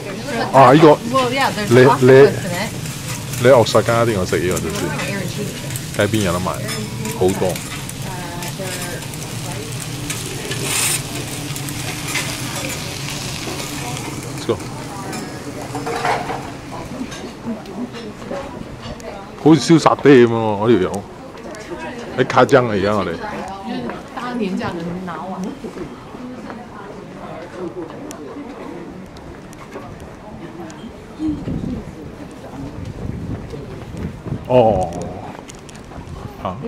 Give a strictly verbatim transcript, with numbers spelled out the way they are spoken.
啊，呢個 Well, yeah, there's 你 octopus 你 in it. 你喺奧沙加邊度食呢個就算， Air and cheese. 街邊有得賣，好多。Let's go。好似燒殺爹咁喎，嗰條友喺卡爭啊！而家我哋。 當年這樣的拿完。 哦，好。